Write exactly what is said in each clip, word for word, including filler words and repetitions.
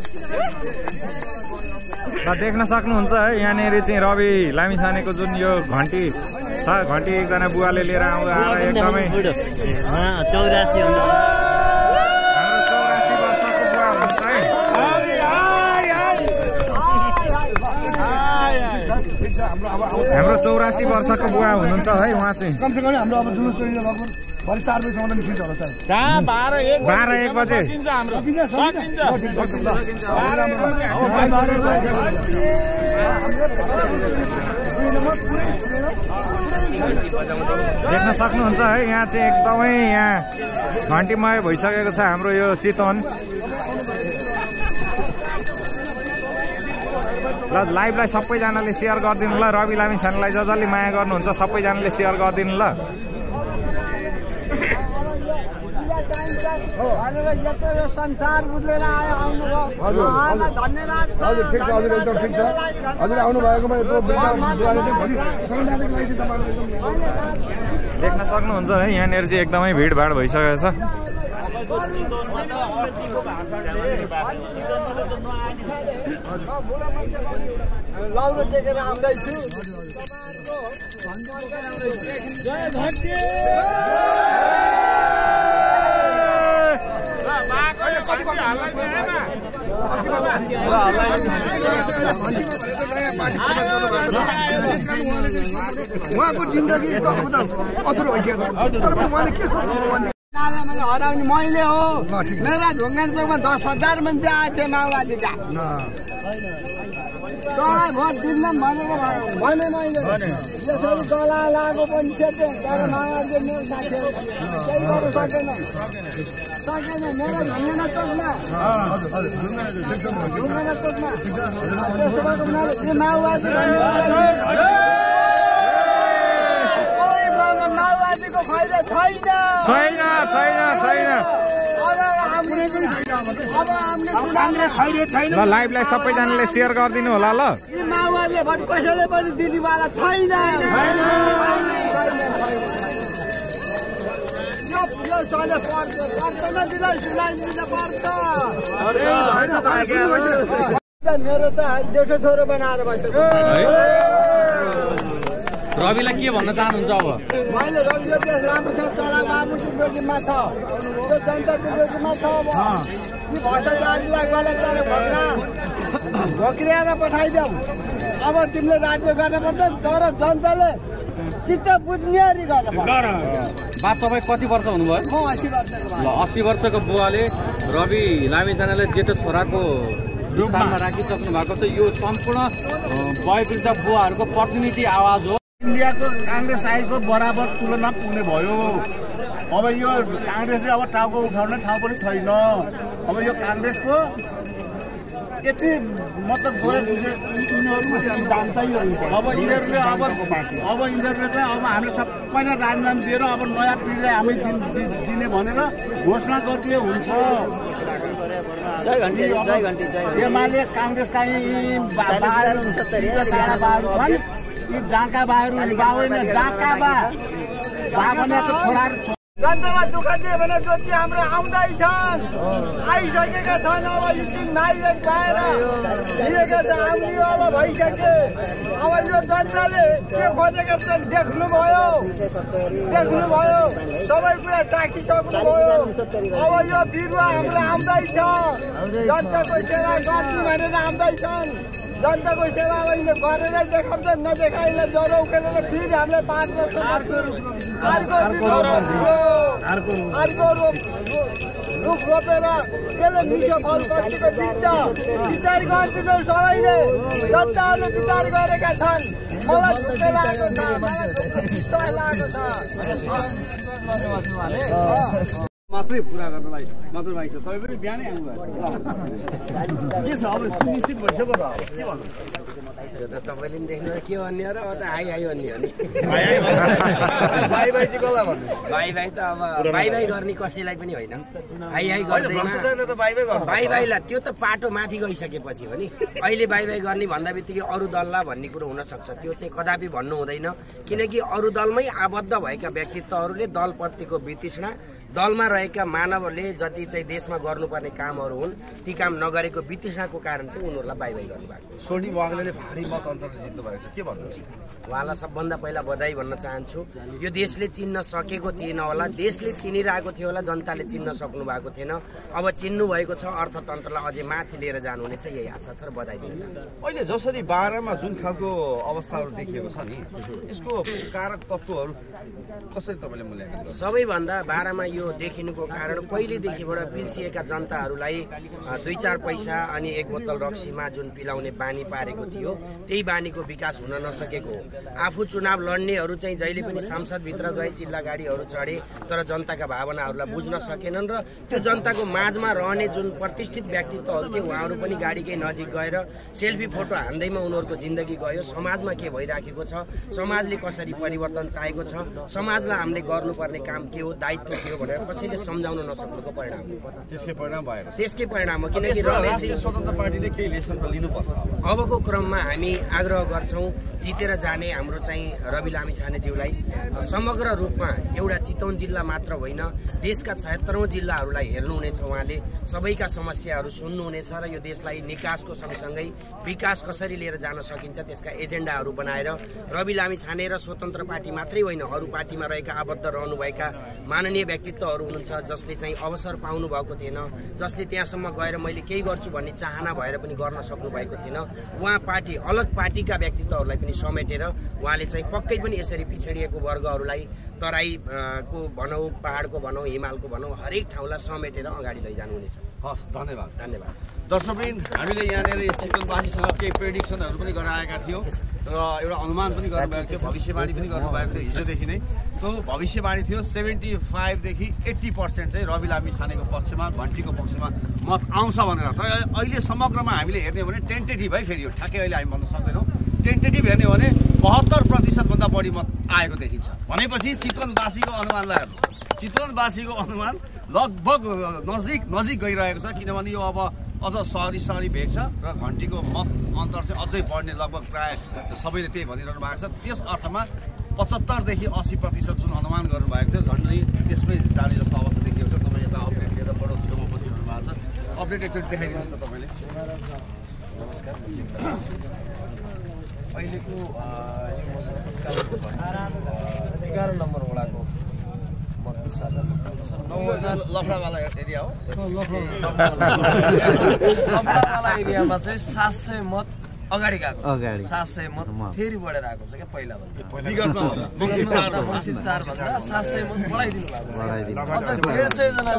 देख्न सक्नुहुन्छ है यहाँनिर चाहिँ रवि लामिछानेको जुन यो घन्टी छ घन्टी एकजना बुवाले लिएर आउँदा एकदमै चौरासी हाम्रो चौरासी वर्षको बुवा हुनुहुन्छ है उहाँ चाहिँ कमसे कम हाम्रो अब जुलुस भरे चार बजीसम्म निस्किन्छ होला सायद बाह्र एक बजे देख्न सक्नुहुन्छ है यहाँ चाहिँ एकदमै यहाँ घन्टीमय भइसकेको छ हाम्रो यो चितवन। ल लाइभलाई सबैजनाले सेयर गरिदिनु ल, रवि लामिछानेलाई ज जसले माया गर्नुहुन्छ सबैजनाले सेयर गरिदिनु ल। संसार बुझेर आयो आउनुभयो धन्यवाद। हजुर ठिक छ, हजुर एकदम ठिक छ। हजुर आउनु भएकोमा यत्रो देख्न सक्नुहुन्छ है यहाँनिर चाहिँ एकदमै भिडभाड भइसकेको छ। लौरो टेकेर आउँदैछु। उहाँको जिन्दगी अधुरो भइसकेको तर उहाँले के सोच्नु हराउने मैले हो। मेरा ढुङ्गान चोकमा दस हजार मान्छे आएको थियो माओवादीका। भोट दिन्न भनेको भने मैले यसरी गला लागेको पनि थियो तर माओवादीले मेरो केही गर्नु सकेन सकेन मेरो ढुङ्गाना चोकमा ढुङ्गाना चोकमा त्यसो भएको हुनाले त्यो माओवादी माओवादीको फाइदा छैन छैन छैन छैन। ल लाइभलाई सबैजनाले सेयर गरिदिनु होला ल। माओवादीले भोट कसैले पनि दिनेवाला छैन। मेरो त जेठो छोरो बनाएर बसेको। रविलाई के भन्न चाहनुहुन्छ अब? मैले रविले देश राम्रोसँग चला बाबु तिम्रो छ त्यो जनता तिम्रो छ। अब यी भ्रष्टाचारीलाई गलत गरेर भक्रा भोक्रिएर पठाइदेऊ। अब तिमीले राज्य गर्नुपर्छ तर जनताले चित्त बुझ्नेरी गर्नुपर्छ। बा तपाईँ कति वर्ष हुनुभयो? म अस्सी वर्षको ल अस्सी वर्षको बुवाले रवि लामिछानेलाई जेठो छोराको रूपमा राखिसक्नु भएको छ। यो सम्पूर्ण वयोवृद्ध बुवाहरूको प्रतिनिधि आवाज हो। इन्डियाको काङ्ग्रेस आएको बराबर तुलना पुग्ने भयो। अब यो काङ्ग्रेसले अब टाउको उठाउने ठाउँ पनि छैन। अब यो काङ्ग्रेसको यति मतलब गएर अब यिनीहरूले अब अब यिनीहरूले चाहिँ अब हामीले सबैलाई राजनाम दिएर अब नयाँ पिँढीलाई हामी दिने भनेर घोषणा गरिदिए हुन्छ। एमाले काङ्ग्रेसका यी डाका बाहरू डाका बा भनेको छोराहरू जनतालाई दुःख दियो भने ज्योति हाम्रो आउँदैछन् आइसकेका छन्। अब यो दिन नाइले पाएर हिँडेका छ आउनेवाला भइसके। अब यो जनताले के खोजेका छन् देख्नुभयो देख्नुभयो सबै कुरा ताकिसक्नुभयो। अब यो बिरुवा हाम्रो आउँदैछ जनताको सेवा गर्छु भनेर आउँदैछन्। जनताको सेवा अहिले गरेरै देखाउँछन् नदेखाइले ज्वरो उकेलेर फेरि हामीलाई पाँच वर्ष अर्को अर्को रोप रुख रोपेर त्यसले मिठो फल कतिको दिन्छ। विचार गरिदिनु सबैले जनताहरूले विचार गरेका छन्। मलाई दुःख लागेको छ मलाई दुःख लागेको छ। मात्रै पुरा गर्नलाई मात्र बाइक छ। तपाईँ पनि बिहानै आउनुभएको के छ अब सुनिश्चित भइसक्यो त के भन्नु? तपाईँले पनि देख्नु के भन्ने हो र अब त हाई हाई भन्ने हो नि। भाइ भाइ चाहिँ कसलाई भन्नु? भाइ भाइ त अब भाइ भाइ गर्ने कसैलाई पनि होइन। हाई हाई गर्दैन भाइ भाइलाई त्यो त पाटो माथि गइसकेपछि हो नि। अहिले भाइ भाइ गर्ने भन्दा बित्तिकै अरू दललाई भन्ने कुरो हुनसक्छ। त्यो चाहिँ कदापि भन्नु हुँदैन किनकि अरू दलमै आबद्ध भएका व्यक्तित्वहरूले दलप्रतिको वितृष्णा दलमा रहेका मानवहरूले जति चाहिँ देशमा गर्नुपर्ने कामहरू हुन् ती काम नगरेको वितृष्णाको कारण चाहिँ उनीहरूलाई बाई बाई गर्नुभएको। स्वर्णिम वाग्लेले भारी मत अन्तरले जित्नु भएको छ, के भन्नुहुन्छ? उहाँलाई सबभन्दा पहिला बधाई भन्न चाहन्छु। यो देशले चिन्न सकेको थिएन होला, देशले चिनिरहेको थियो होला, जनताले चिन्न सक्नु भएको थिएन। अब चिन्नु भएको छ, अर्थतन्त्रलाई अझै माथि लिएर जानुहुनेछ, यही आशा छ र बधाई दिन चाहन्छु। अहिले जसरी बाह्रमा जुन खालको अवस्थाहरू देखिएको छ नि, यसको कारक तत्त्वहरू कसरी तपाईँले मूल्याङ्कन गर्नुहुन्छ? सबैभन्दा बाह्रमा यो देखिनुको कारण पहिलेदेखिबाट पिल्सिएका जनताहरूलाई दुई चार पैसा अनि एक बोतल रक्सीमा जुन पिलाउने बानी पारेको थियो, त्यही बानीको विकास हुन नसकेको हो। आफू चुनाव लड्नेहरू चाहिँ जहिले पनि संसदभित्र गए, चिल्ला गाडीहरू चढे, तर जनताका भावनाहरूलाई बुझ्न सकेनन् र त्यो जनताको माझमा रहने जुन प्रतिष्ठित व्यक्तित्वहरू थिए उहाँहरू पनि गाडीकै नजिक गएर सेल्फी फोटो हान्दैमा उनीहरूको जिन्दगी गयो। समाजमा के भइराखेको छ, समाजले कसरी परिवर्तन चाहेको छ, समाजलाई हामीले गर्नुपर्ने काम के हो, दायित्व के हो भनेर कसैले सम्झाउन नसक्नुको परिणाम हो। त्यसकै परिणाम भएको छ। त्यसकै परिणाम हो, किनकि रमेशजी स्वतन्त्र पार्टीले केही लेसन त लिनुपर्छ। अबको क्रममा हामी आग्रह गर्छौँ जितेर जाने हाम्रो चाहिँ रवि लामिछानेज्यूलाई समग्र रूपमा एउटा चितवन जिल्ला मात्र होइन देशका छयत्तरौँ जिल्लाहरूलाई हेर्नुहुनेछ। उहाँले सबैका समस्याहरू सुन्नुहुनेछ र यो देशलाई निकासको सँगसँगै विकास कसरी लिएर जान सकिन्छ त्यसका एजेन्डाहरू बनाएर रवि लामिछाने र स्वतन्त्र पार्टी मात्रै होइन अरू पार्टीमा रहेका आबद्ध रहनुभएका माननीय व्यक्तित्वहरू हुनुहुन्छ जसले चाहिँ अवसर पाउनु भएको थिएन, जसले त्यहाँसम्म गएर मैले केही गर्छु भन्ने चाहना भएर पनि गर्न सक्नु भएको थिएन। उहाँ पार्टी अलग पार्टीका व्यक्तित्वहरूलाई पनि समेटेर उहाँले चाहिँ पक्कै पनि यसरी पिछडिएको वर्गहरूलाई तराईको भनौँ, पहाडको भनौँ, हिमालको भनौँ, हरेक ठाउँलाई समेटेर अगाडि लैजानुहुनेछ। हस्, धन्यवाद। धन्यवाद। दर्शकवृन्द, हामीले यहाँनिर चितवनवासीसँग केही प्रेडिक्सनहरू पनि गराएका थियौँ र एउटा अनुमान पनि गर्नुभएको थियो, भविष्यवाणी पनि गर्नुभएको थियो हिजोदेखि नै। त्यो भविष्यवाणी थियो सेभेन्टी फाइभदेखि एट्टी पर्सेन्ट चाहिँ रवि लामिछानेको पक्षमा, घन्टीको पक्षमा मत आउँछ भनेर। तर अहिले समग्रमा हामीले हेर्ने हो भने टेन्टेटिभ है, फेरि यो ठ्याक्कै अहिले हामी भन्न सक्दैनौँ, टेन्टेटिभ हेर्ने हो भने बहत्तर प्रतिशतभन्दा बढी मत आएको देखिन्छ। भनेपछि चितवनवासीको अनुमानलाई हेर्नुहोस्, चितवनवासीको अनुमान लगभग नजिक नजिक गइरहेको छ, किनभने यो अब अझ सहरी सहरी भेग छ र घन्टीको मत अन्तर चाहिँ अझै बढ्ने लगभग प्राय सबैले त्यही भनिरहनु भएको छ। त्यस अर्थमा पचहत्तरदेखि अस्सी प्रतिशत जुन अनुमान गर्नुभएको थियो झन्डै त्यसमै जाने जस्तो अवस्था देखिएको छ। तपाईँ यता अपडेट लिएर बडो छेउमा बसिरहनु भएको छ, अपडेट एकचोटि देखाइदिनुहोस् न तपाईँले। नमस्कार। अहिलेको यो मसँग एघार नम्बर वडाको लफडावाला एरिया हो, लफडावाला एरियामा चाहिँ सात सय मत अगाडि गएको, सात सय मत फेरि बढेर आएको छ क्या पहिला भन्दा चार भन्दा सात सय मत बढाइदिनु भएको, डेढ सय जना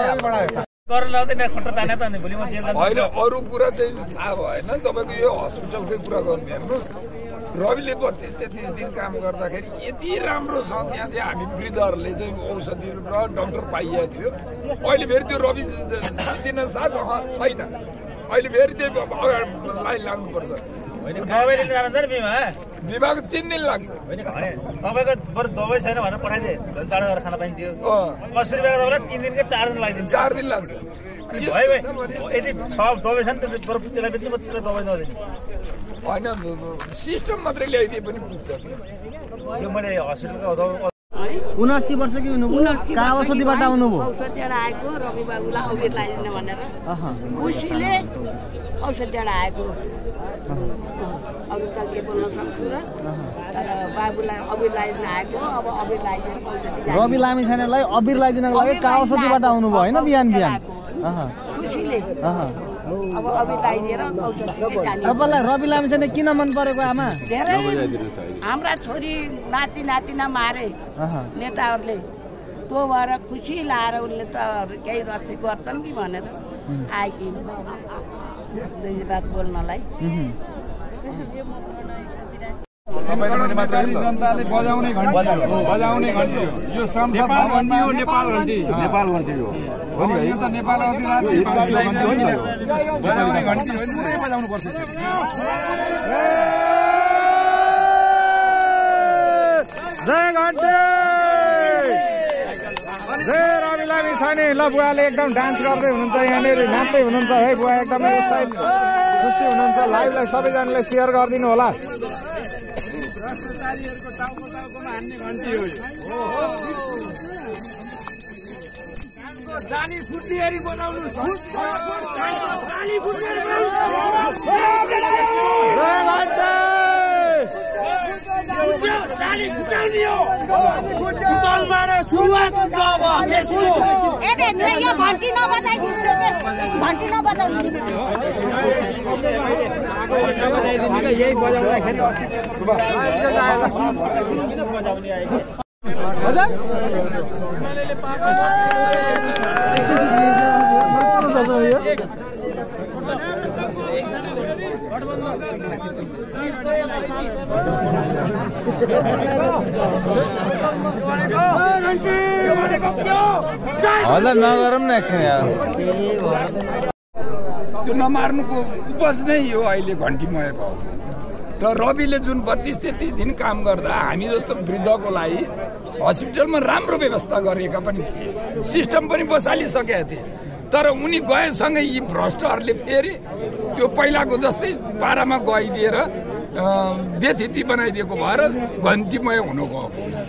होइन। अरू कुरा चाहिँ थाहा भएन तपाईँको यो हस्पिटलकै कुरा गर्नु हेर्नुहोस्, रविले बत्तिस तेत्तिस दिन काम गर्दाखेरि यति राम्रो छ त्यहाँ चाहिँ हामी वृद्धहरूले चाहिँ औषधि र डक्टर पाइएको थियो। अहिले फेरि त्यो रवि दिन साथ छैन, अहिले फेरि त्यो लाइन लाग्नुपर्छ। दबाई लिन जान्छ नि बिमा, बिमाको तिन दिन लाग्छ। तपाईँको बरु दबाई छैन भनेर पठाइदिए झन् चाँडो गरेर खान पाइन्थ्यो। अस्सी रुपियाँको तपाईँलाई तिन दिनकै चार दिन लाग्दिन्छ, चार दिन लाग्छ। भयो यदि छ दबाई छ नि बरु त्यसलाई बेच्नु त्यसलाई दबाई नदिने होइन, सिस्टम मात्रै ल्याइदिए पनि पुग्छ। यो मैले हस्पिटलको उनासी वर्ष कि हुनुभयो, कहाँ औषधिबाट आउनुभयो? औषधिबाट आएको रवि बाबुलाई अबिर लगाइदिनु भनेर खुसीले औषधिबाट आएको। अरू त के बोल्न सक्छु र, तर बाबुलाई अबिर लगाइदिनु आएको। अब अबिर लगाइदिनु औषधि रवि लामिछानेलाई अबिर लगाइदिनको लागि कहाँ औषधिबाट आउनुभयो होइन? बिहान बिहान खुसीले अब अबिर लगाइदिएर औषधि। तपाईँलाई रवि लामिछाने किन मन परेको आमा? धेरै हाम्रा छोरी नाति नातिना मारे नेताहरूले, त्यो भएर खुसी लाएर उसले त केही रथी गर्छन् कि भनेर आएकी दुई बात बोल्नलाई। जनताले बजाउने घन्टी बजाउने घन्टी हो यो, नेपाल घन्टी हो, नेपाल घन्टी नेपाल घन्टी हो यो त नेपाल बजाउने घन्टी हो नि, बजाउनु पर्छ। जय घन्टी, जय रवि लामिछाने। ल बुवाले एकदम डान्स गर्दै हुनुहुन्छ, यहाँनिर नाच्दै हुनुहुन्छ है बुवा, एकदमै उत्साहित खुसी हुनुहुन्छ। लाइभलाई सबैजनाले सेयर गरिदिनु होला। जाली फुट्नेरी बनाउनु सुरुवात हुन्छ अब यो घन्टी नबजाइदिनु घन्टी नबजाउनु यही बजाउँदाखेरि हजुर हजुर नगरौँ न एकछिन यार त्यो नमार्नुको उपज नै यो अहिले घन्टीमयको र रविले जुन बत्तीस तेत्तिस दिन काम गर्दा हामी जस्तो वृद्धको लागि हस्पिटलमा राम्रो व्यवस्था गरिएका पनि थिए सिस्टम पनि बसालिसकेका थिए तर उनी गएसँगै यी भ्रष्टहरूले फेरि त्यो पहिलाको जस्तै पारामा गइदिएर व्यथिति बनाइदिएको भएर घन्टीमय हुनु गयो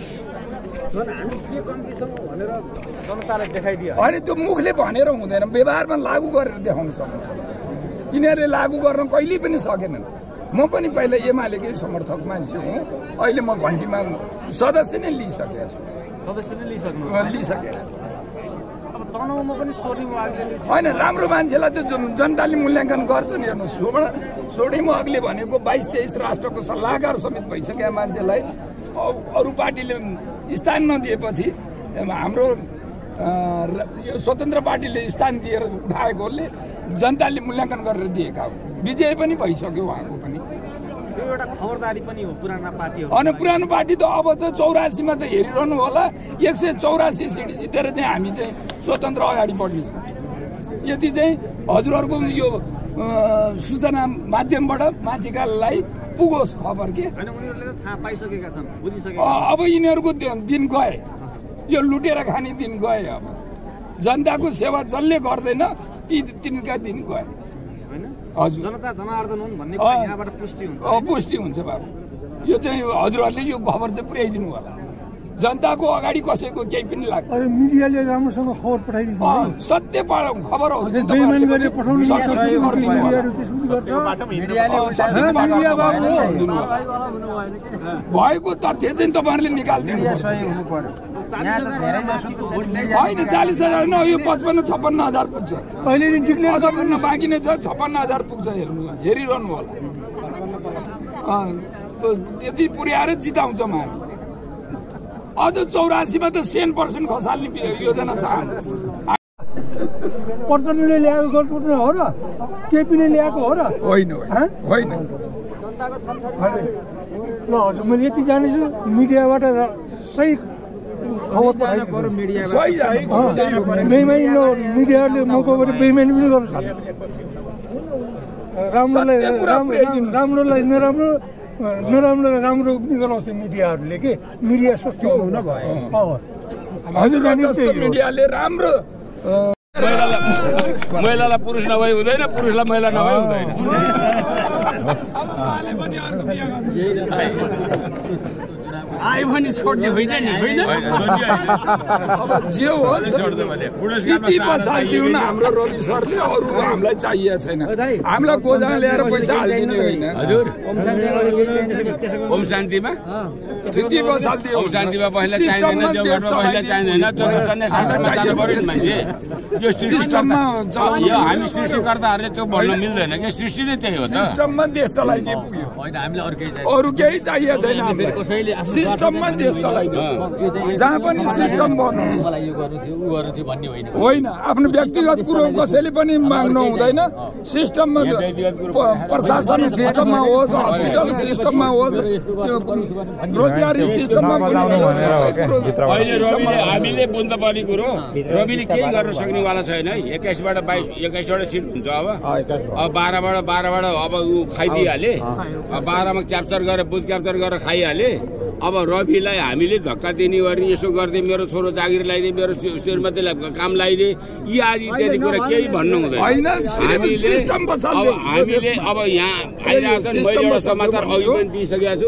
अनि त्यो मुखले भनेर हुँदैन व्यवहारमा लागू गरेर देखाउन सक्नु यिनीहरूले लागू गर्न कहिल्यै पनि सकेनन् म पनि पहिला एमालेकै समर्थक मान्छे हुँ अहिले म घन्टीमा सदस्य नै लिइसकेको छु सदस्य नै लिइसक्नु लिइसकेको छु तनाउमा पनि सोर्डिङ होइन राम्रो मान्छेलाई त जनताले मूल्याङ्कन गर्छन् हेर्नुहोस् सोर्डिङ अघिले भनेको बाइस तेइस राष्ट्रको सल्लाहकार समेत भइसकेका मान्छेलाई अरू पार्टीले स्थान नदिएपछि हाम्रो यो स्वतन्त्र पार्टीले स्थान दिएर उठाएकोले जनताले मूल्याङ्कन गरेर दिएका हो विजय पनि भइसक्यो उहाँको पनि यो एउटा खबरदारी पनि हो पुराना पार्टीहरू अनि पुरानो पार्टी त अब त चौरासीमा त हेरिरहनु होला एक सय चौरासी सिट जितेर चाहिँ हामी चाहिँ स्वतन्त्र अगाडि बढ्नेछौँ यति चाहिँ हजुरहरूको यो सूचना माध्यमबाट माथिकालाई पुगोस् खबर के उनीहरूले त थाहा पाइसकेका छन् बुझिसके अब यिनीहरूको दिन गए यो लुटेर खाने दिन गए अब जनताको सेवा जसले गर्दैन ती तिनका दिन गए हजुर जनता जनार्दन हुन् भन्ने यहाँबाट पुष्टि हुन्छ पुष्टि हुन्छ बाबु यो चाहिँ हजुरहरूले यो खबर चाहिँ पुर्याइदिनु होला जनताको अगाडि कसैको केही पनि लाग्छ मिडियाले राम्रोसँग खबर पठाइदिन्छ सत्य खबरहरू भएको तथ्य चाहिँ तपाईँहरूले निकालिदिनु होइन चालिस हजार न यो पचपन्न छप्पन्न हजार पुग्छ अहिले छप्पन्न बाँकी नै छ छप्पन्न हजार पुग्छ हेर्नु हेरिरहनु होला त्यति पुर्याएर जिताउँछौँ हामी अझ चौरासीमा त सेन पर्सेन्ट खसाल्ने योजना छ प्रचण्डले ल्याएको गर्नुपर्ने हो र केपीले ल्याएको हो र होइन होइन ल हजुर मैले यति जानेछु मिडियाबाट सही खबर पठाइदिनु मिडियाले मौकाबाट बेइमानी पनि गर्नु सक्छ राम्रोलाई राम्रोलाई नराम्रो नराम्रोलाई राम्रो गराउँछ मिडियाहरूले के मिडिया सस्तो हुन भयो मिडियाले राम्रो महिलालाई पुरुष नभए हुँदैन पुरुषलाई महिला नभए हुँदैन आयो भने छोड्ने होइन नि होइन अब जे होस् यति पछाडि दिउन हाम्रो रवि सरले अरू हामीलाई चाहिएको छैन हामीलाई गोजा ल्याएर पैसा हालिदिने होइन हजुर ओम शान्तिमा त्यति पछाडि ओम शान्तिमा पहिला चाहिँदैन देवघरमा पहिला चाहिँदैन त्यो जानु पर्यो नि मान्छे यो सिस्टममा यो हामी सृष्टिकर्ताहरूले त्यो भन्न मिल्दैन कि सृष्टि नै त्यही हो त सिस्टममा देश चलाइदिए पुग्यो होइन हामीलाई अरू केही अरू केही चाहिएको छैन सिस्टममा देश चलाइदियो जहाँ पनि सिस्टम बन्नु मलाई यो गर्नु थियो उ गर्नु थियो भन्ने होइन होइन आफ्नो व्यक्तिगत कुरो कसैले पनि माग्नु हुँदैन सिस्टममा प्रशासन सिस्टममा होस् हस्पिटल सिस्टममा होस् रोजगारी सिस्टममा अहिले रविले हामीले बुझ्नुपर्ने कुरो रविले केही गर्न सक्नेवाला छैन है एक्काइसबाट बाइस एक्काइसवटा सिट हुन्छ अब अब बाह्रबाट बाह्रबाट अब ऊ खाइदिइहाले बाह्रमा क्याप्चर गरेर बुथ क्याप्चर गरेर खाइहाले अब रविलाई हामीले धक्का दिने गर्ने यसो गर्दै मेरो छोरो जागिर लगाइदिए मेरो श्रीमतीलाई काम लगाइदिए यी आदि इत्यादि कुरा केही भन्नु हुँदैन हामीले अब हामीले अब यहाँ आइरहेको छ मैले एउटा समाचार अघि पनि दिइसकेको छु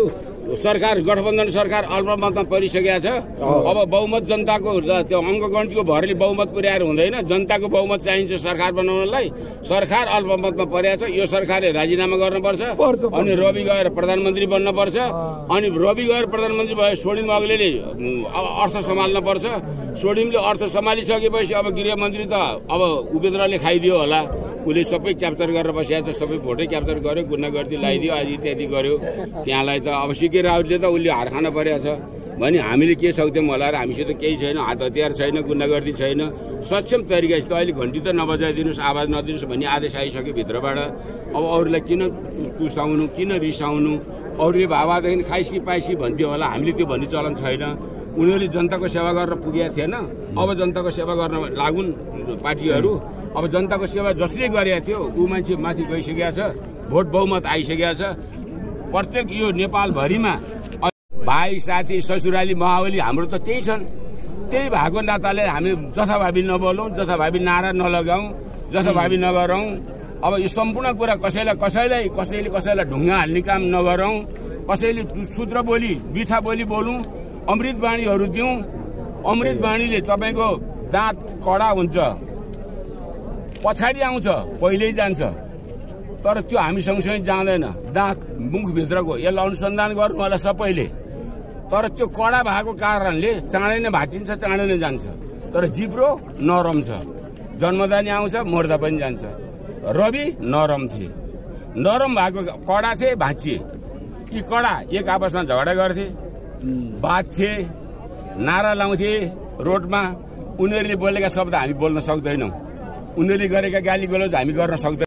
सरकार गठबन्धन सरकार अल्पमतमा परिसकेको छ। अब बहुमत जनताको त्यो अङ्कगणितको भरले बहुमत पुर्याएर हुँदैन, जनताको बहुमत चाहिन्छ सरकार बनाउनलाई। सरकार अल्पमतमा परेको छ, यो सरकारले राजीनामा गर्नुपर्छ अनि रवि गएर प्रधानमन्त्री बन्नुपर्छ। अनि रवि गएर प्रधानमन्त्री भए सोडिम अग्लेले अर्थ सम्हाल्न पर्छ। सोडिमले अर्थ सम्हालिसकेपछि अब गृहमन्त्री त अब उपेन्द्रले खाइदियो होला, उसले सबै क्याप्चर गरेर बसिएको छ, सबै भोटै क्याप्चर गर्यो, गुन्डागर्दी लगाइदियो, आज इत्यादि गर्यो। त्यहाँलाई त अब सिके राउतले त उसले हार खान परेको छ भने हामीले के सक्थ्यौँ होला र हामीसित केही छैन, हात हतियार छैन, गुन्डागर्दी छैन। सक्षम तरिकासित अहिले घन्टी त नबजाइदिनुहोस्, आवाज नदिनुहोस् भन्ने आदेश आइसक्यो भित्रबाट। अब अरूलाई किन तुसाउनु, किन रिसाउनु, अरूले भावादेखि खाइसी पाइसी भन्थ्यो होला, हामीले त्यो भन्ने चलन छैन। उनीहरूले जनताको सेवा गरेर पुगेको थिएन, अब जनताको सेवा गर्न लागुन् पार्टीहरू। अब जनताको सेवा जसले गरेको थियो ऊ मान्छे माथि गइसकेको छ, भोट बहुमत आइसकेको छ। प्रत्येक यो नेपालभरिमा भाइ साथी ससुराली मावली हाम्रो त त्यही छन्। त्यही भएको नाताले हामी जथाभावी नबोलौँ, जथाभावी नारा नलगाउँ, जथाभावी नगरौँ। अब यो सम्पूर्ण कुरा कसैलाई कसैलाई कसैले कसैलाई ढुङ्गा हाल्ने काम नगरौँ, कसैले सूत्र बोली बिथा बोली बोलौँ, अमृत बाणीहरू दिउँ। अमृत बाणीले तपाईँको दाँत कडा हुन्छ, पछाडि आउँछ, पहिल्यै जान्छ, तर त्यो हामी सँगसँगै जाँदैन। दाँत मुखभित्रको यसलाई अनुसन्धान गर्नु होला सबैले, तर त्यो कडा भएको कारणले चाँडै नै भाँचिन्छ, चाँडै नै जान्छ। तर जिब्रो नरम छ, जन्मदा नि आउँछ, मर्दा पनि जान्छ। रवि नरम थिए, नरम भएको कडा थिए, भाँचिए। यी कडा एक आपसमा झगडा गर्थे, बाँध्थे, नारा लाउँथे रोडमा। उनीहरूले बोलेका शब्द हामी बोल्न सक्दैनौँ, उनीहरूले गरेका गाली गलौज हामी गर्न सक्दैनौँ।